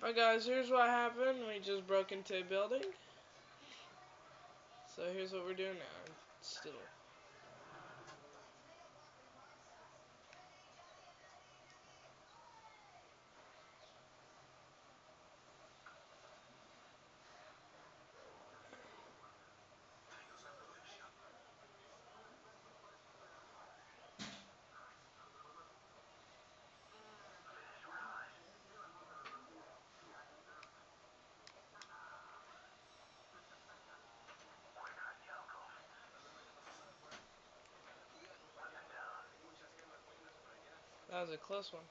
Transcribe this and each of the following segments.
Alright guys, here's what happened. We just broke into a building. So here's what we're doing now. Still. That was a close one.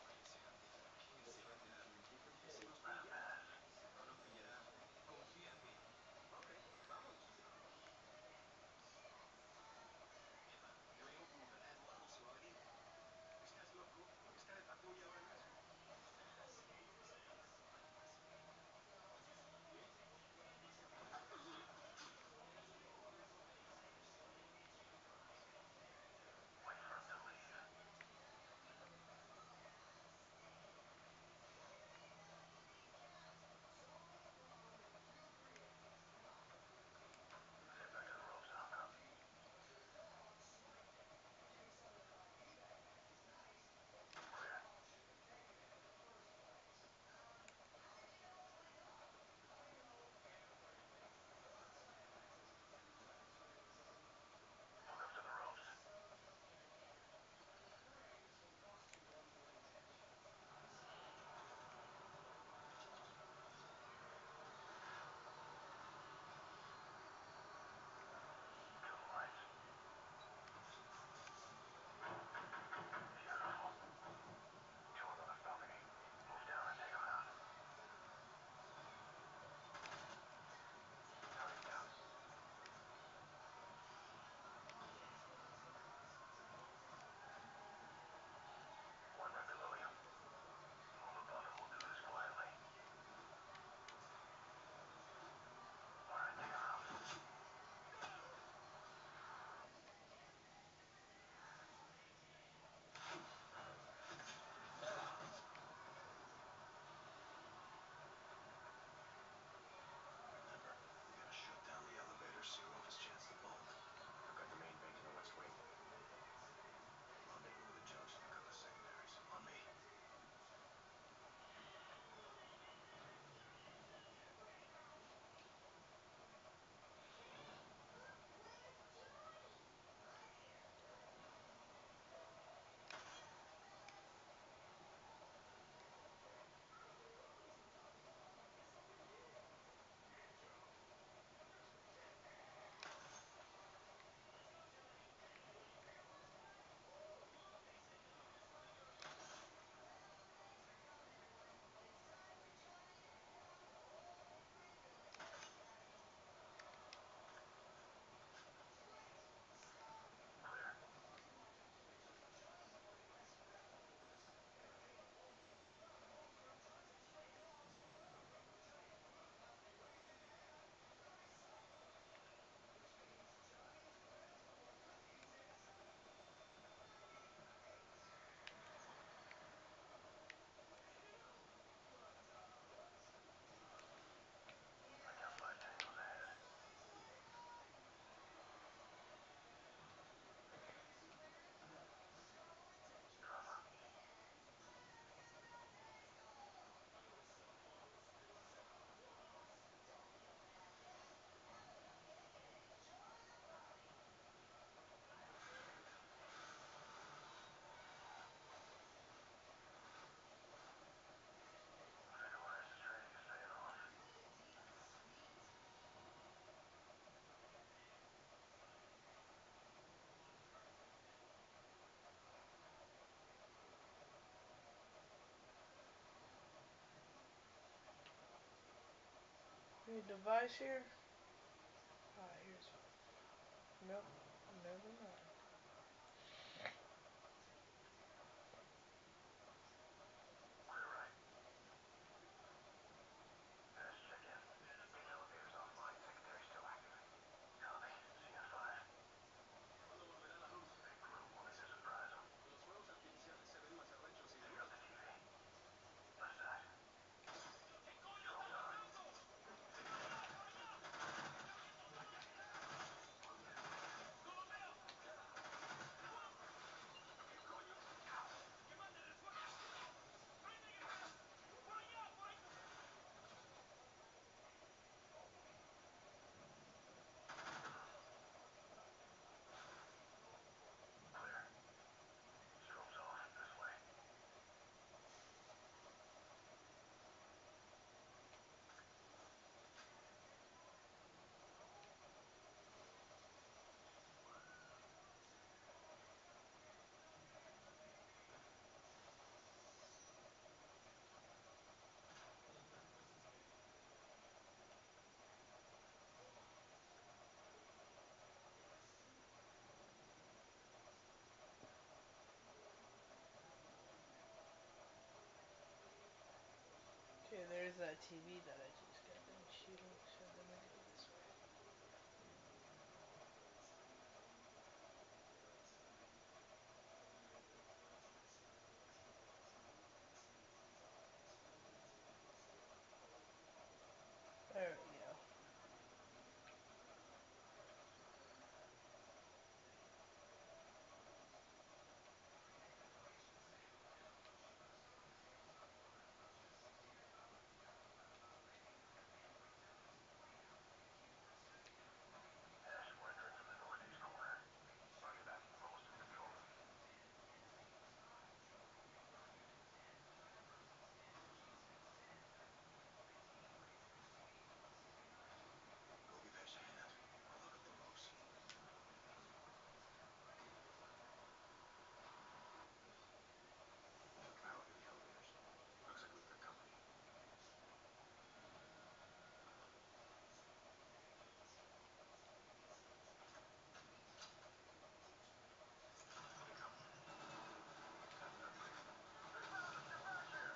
Any device here? Ah, here's one. Nope. Never mind. there's a TV that I just got done shooting, so let me go this way. There we go. Go give Ash a hand. I'll look up the ropes. I'll look at the elevators. Looks like we've got company. They come. Time to upgrade. Hey, fellas, get back here!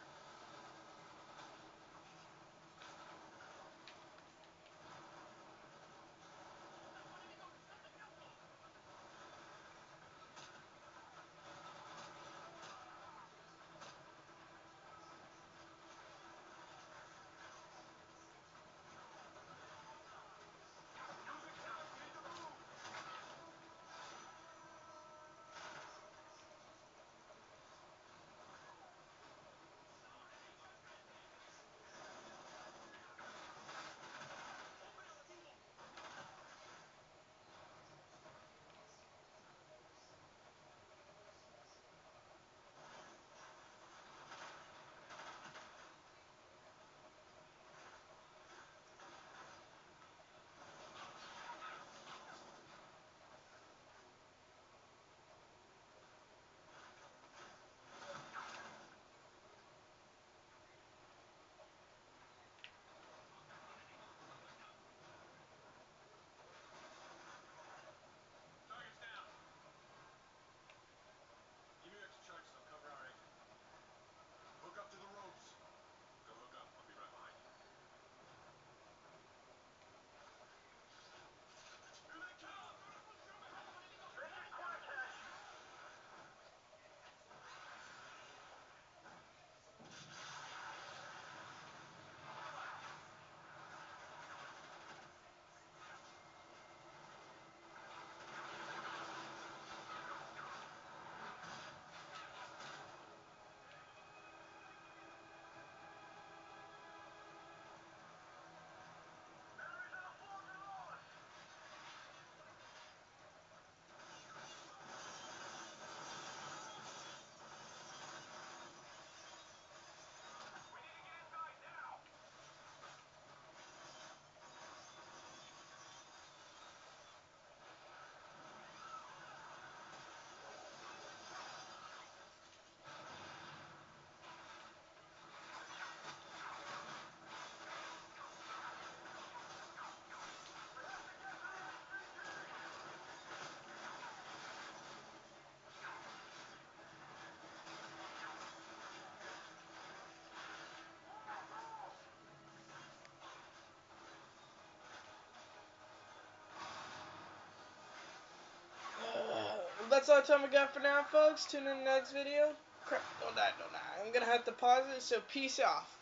Music stop! We need to move! Target's down. Give me your extra charges. I'll cover our exit. Hook up to the ropes. Go hook up. I'll be right behind you. Here they come! Make it quick, Ash! Enemies on the floor, get lost! We need to get inside now! We have to get to the HVT! Move, move! That's all the time we got for now, folks. Tune in the next video. Crap, don't die, don't die. I'm gonna have to pause it, so peace off.